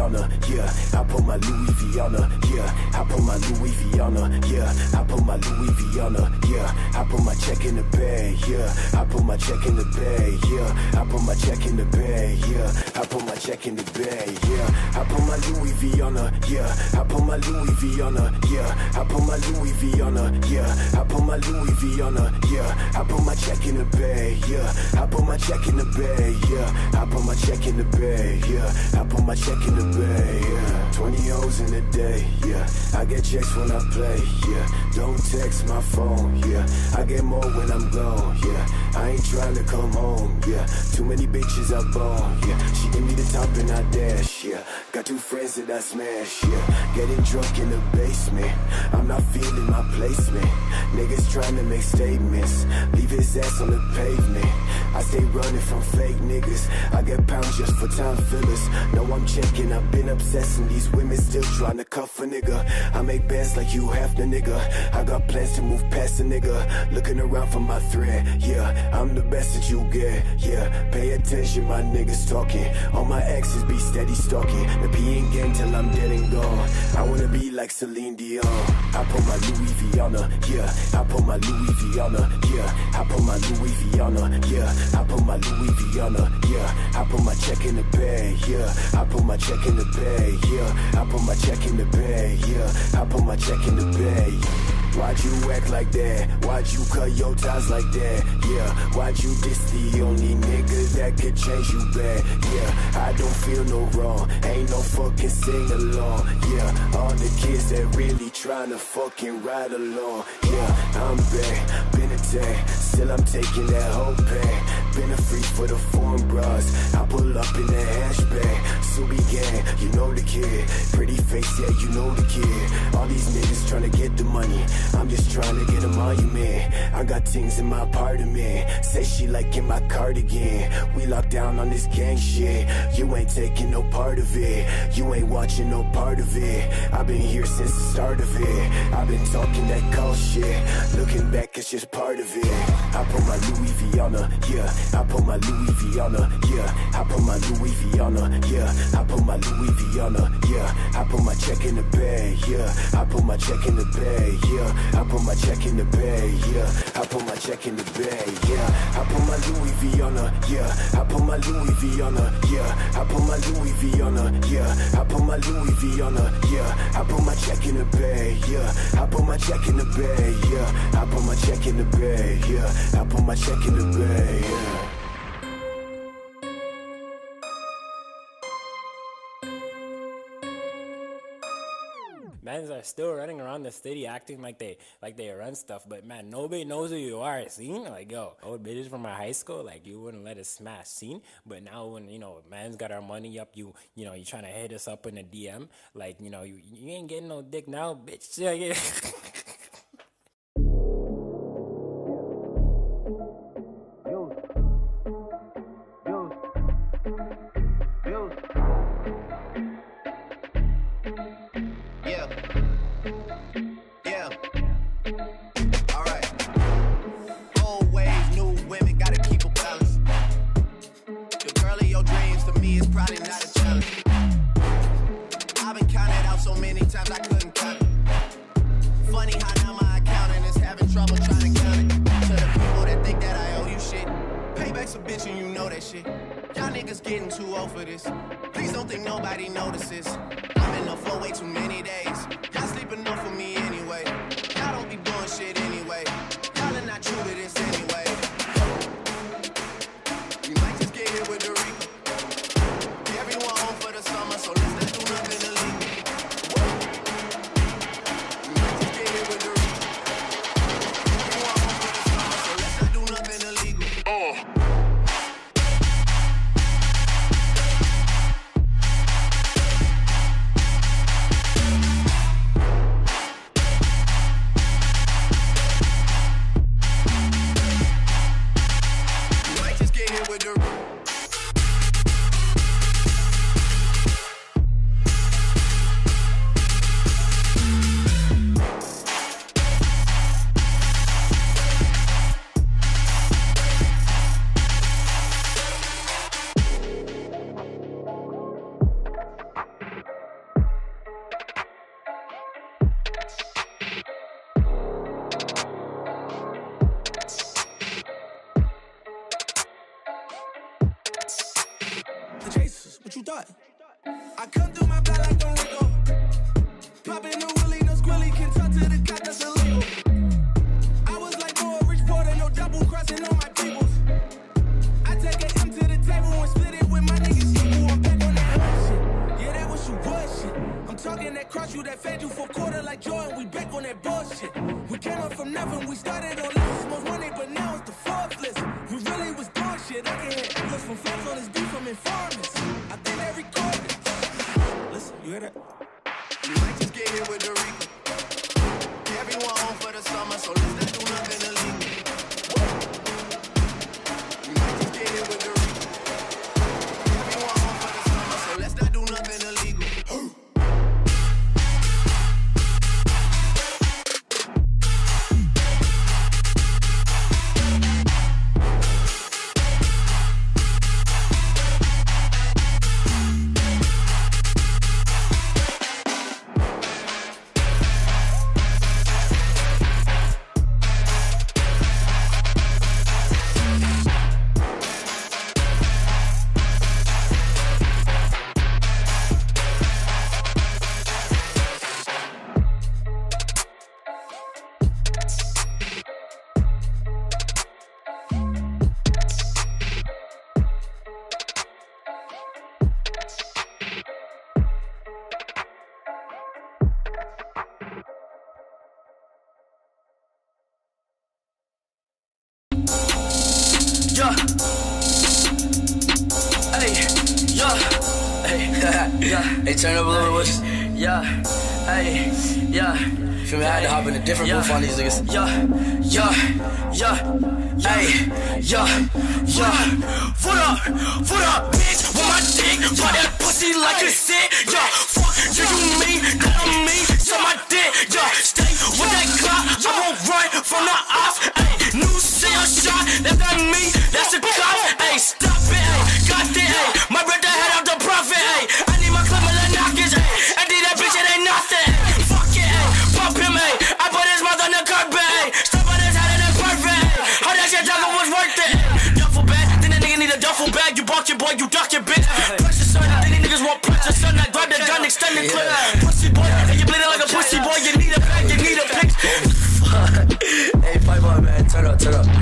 on her, yeah. I put my Louis V on her, yeah. I put my Louis V on her, yeah. I put my Louis V on her, yeah. I put my check in the bag, yeah. I put my check in the bag, yeah. I put my check in the bag, yeah. I put my check in the bag, yeah. I put my Louis V on her, yeah. I put my Louis V on her, yeah. I put my Louis V on her, yeah. I put my Louis V on her, yeah. I put my check in the bag, yeah. I put my check in the bag, yeah. I put my check in the bag, yeah. I put my check in the bag, yeah. 20 O's in a day, yeah. I get checks when I play, yeah. Don't text my phone, yeah. I get more when I'm gone, yeah. I ain't trying to come home, yeah. Too many bitches I ball, yeah. She give me the top and I dash, yeah. Got 2 friends that I smash, yeah. Getting drunk in the basement, I'm not feeling my placement. Niggas trying to make statements, leave his ass on the pavement. I stay running from fake niggas, I get pounds just for time fillers. No, I'm checking, I've been obsessing. These women still trying to cuff a nigga. I make bands like you half the nigga. I got plans to move past a nigga. Looking around for my thread, yeah. I'm the best that you get, yeah. Pay attention, my niggas talking. All my exes be steady stalking. The P ain't gang till I'm dead and gone. I wanna be like Celine Dion. I put my Louis V on her, yeah. I put my Louis V on her, yeah. I put my Louis V on her, yeah. I put my Louis V on her, yeah. I put my check in the bag, yeah. I put my check in the bag, yeah. I put my check in the bag, yeah. I put my check in the bag. Why'd you act like that? Why'd you cut your ties like that? Yeah, why'd you diss the only nigga that could change you bad? Yeah, I don't feel no wrong, ain't no fucking sing along. Yeah, all the kids that really tryna fucking ride along. Yeah, I'm back, been a tag, still I'm taking that whole bag. Been a freak for the foreign bras, I pull up in that hatchback. Subi gang, you know the kid, pretty face, yeah, you know the kid. All these niggas tryna get the money, I'm just trying to get a monument. I got things in my apartment. Say she liking my cardigan. We locked down on this gang shit. You ain't taking no part of it. You ain't watching no part of it. I've been here since the start of it. I've been talking that cold shit. Looking back, it's just part of it. I put my Louis V on her, yeah. I put my Louis V on her, yeah. I put my Louis V on her, yeah. I put my Louis V on her, yeah. I put my check in the bag, yeah. I put my check in the bag, yeah. I put my check in the bag, yeah. I put my check in the bag, yeah. I put my Louis V on her, yeah. I put my Louis V on her, yeah. I put my Louis V on her, yeah. I put my Louis V on her, yeah. I put my check in the bag, yeah. I put my check in the bag, yeah. I put my check in the bag, yeah. I put my check in the bag, yeah. Mans are still running around the city acting like they run stuff, but man, nobody knows who you are. Seen? Like, yo, old bitches from my high school, like, you wouldn't let us smash. Seen? But now when, you know, man's got our money up, you know, you trying to hit us up in a DM, like, you know, you ain't getting no dick now, bitch. Yeah. for chasers. What you thought? I come through my block like I'm Rico. Poppin' no willy, no squilly. Can talk to the cop, that's illegal. I was like more rich porter, no double crossing on my peoples. I take an M to the table and split it with my niggas equal. I'm back on that shit. Yeah, that was you was shit. I'm talking that cross you, that fed you for quarter like Jordan. We back on that bullshit. We came up from nothing, we started on lists. Most money, but now it's the fourth list. We really was doing shit. I can hit looks from facts on this beef from informants. I think they recorded. Listen, you hear that? You might just get hit with the Rico. Everyone home for the summer, so let's not do nothing illegal. You might just get hit with the Rico. Everyone home for the summer, so let's not do nothing illegal. Yeah. Hey, yeah. Hey, yeah. Hey, turn up a little bit. Yeah. Hey, yeah. Feel me? I had to hop in a different booth on these niggas. Yeah, yeah, yeah. Hey, yeah, yeah. What up, bitch? With my dick, pop that pussy like a sick. Yeah, fuck you, me, that on me, so my dick. Yeah, stay with that clock. I won't run from the ops. Hey, new sale shot, that's not me, that's a cop. Hey, stop it, hey, got it, hey. My brother had out the profit, hey. I need my clip of the knockers, hey. I did that bitch, it ain't nothing, hey. Fuck it, hey. Pump him, hey. I put his mouth on the carpet, hey. Stop on his head and it's perfect, hey. How that shit talking was worth it, hey. Duffel bag, then that nigga need a duffel bag. You bark your boy, you duck your bitch. Pressure son, then these niggas want pressure son. I grab the gun, extend the clip. Pussy boy, and you bleeding like a pussy boy. You need a bag, you need a pick. Hey, pipe on, man. Turn up, turn up.